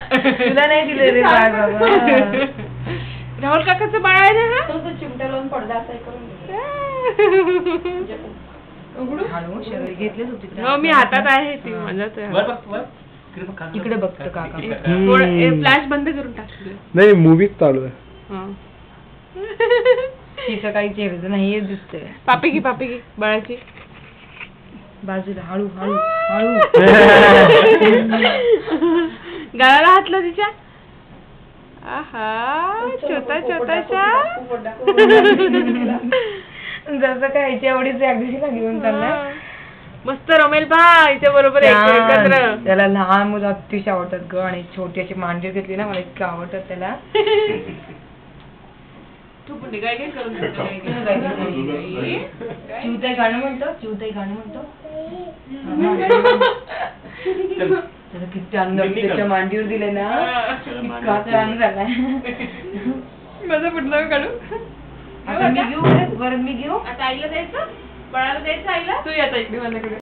तुला नाही दिले रे बाळ बाबा. राहुल काकाचं बाळ आहे ना हा. तो चिमटा लावून पडदा असा करून घेतलेच होते. हो मी हातात आहे ती माझ्याच आहे. इकडे बघतो काका. फ्लॅश बंद करून टाकले. नाही मूवीच चालू आहे. तिचं काही चेहऱ्याचं नाही हेच दिसतंय. पापी की बाळाची बाजूला हळू हळू हळू. गळाला हातला तिच्या. आहा छोटाशा. जसं काय याची एवढीच अगदीला घेऊन चाललाय. मस्त रमेल बा हिच्या बरोबर एकत्र. त्याला लहान मुलं अतिशय आवडतात ग आणि छोटी अशी मांडीव घेतली ना मला इतकं आवडतात त्याला. तू पण काय करून चिवताई गाणं म्हणतो. त्याला किती अंग त्याच्या मांडीवर दिले ना इतका अंग झालाय. माझं पुढलं काढू. आता मी घेऊ परत मी घेऊ. आता आईला द्यायचं बाळाला द्यायचं आईला. तू येता इकडे माझ्याकडे.